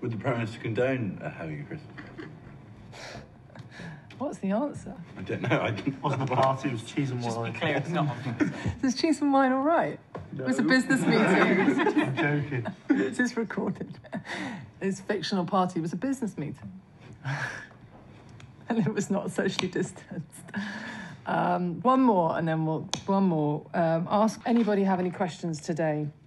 Would the Prime Minister condone having a Christmas party? What's the answer? I don't know. It wasn't a party, it was cheese and Just wine. be clear, it's not. Is cheese and wine all right? No. It was a business meeting. I'm joking. This is recorded. His fictional party was a business meeting. And it was not socially distanced. One more, and then one more. Ask anybody have any questions today?